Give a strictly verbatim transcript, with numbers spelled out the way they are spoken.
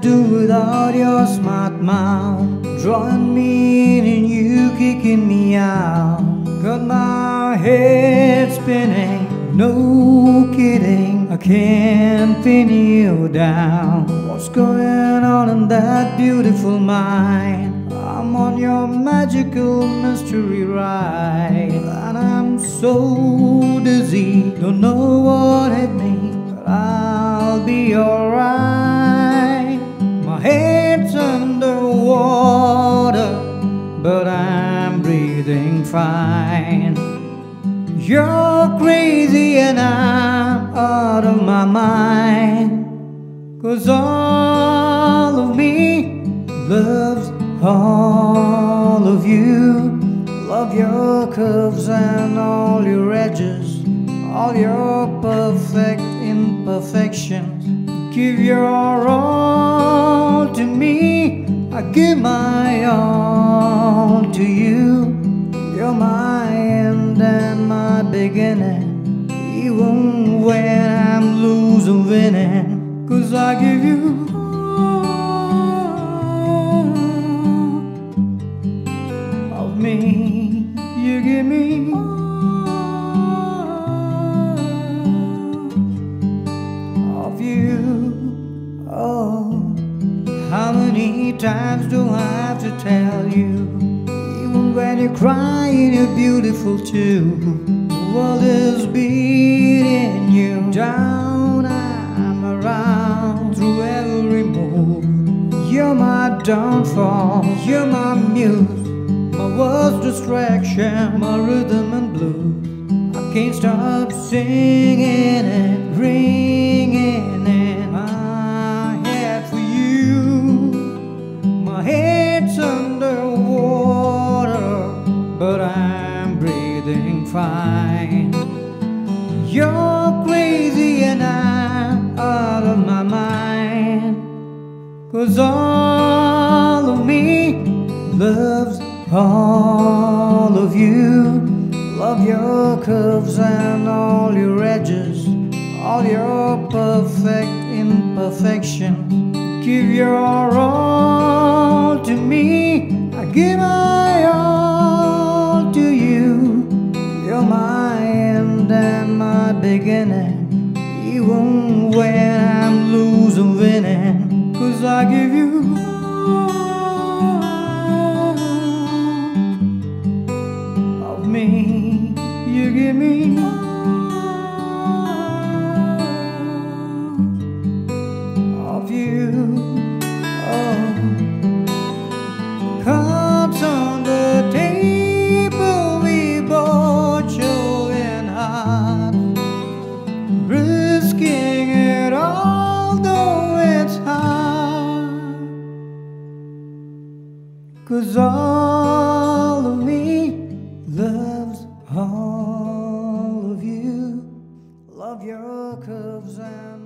do without your smart mouth? Drawing me in and you kicking me out. Got my head spinning, no kidding, I can't pin you down. What's going on in that beautiful mind? I'm on your magical mystery ride, and I'm so dizzy, don't know what hit me, but I'll be alright. My head's underwater, but I'm breathing fine. You're crazy and I'm out of my mind, 'cause all of me loves all of you. Love your curves and all your edges, all your perfect imperfections. Give your all to me, I give my all to you. You're my end and my beginning, even when I'm losing, winning, 'cause I give you all of me, you give me all of you. Oh, how many times do I have to tell you? Even when you're crying, you're beautiful too. The world is beating you down, I'm around through every move. You're my downfall, you're my muse, my worst distraction, my rhythm and blues. I can't stop singing and ringing in my head for you. My head's underwater, but I'm breathing fine. You're crazy and I'm out of my mind, 'cause all of me loves all of you. Love your curves and all your edges, all your perfect imperfections. Give your all to me, I give my all to you. You're my end and my beginning, even when I'm losing, winning, 'cause I give you all of me, you give me all of you. Oh, cards on the table, we both showing heart, risking it all, though it's hard. 'Cause all of me loves all of you. Love your curves and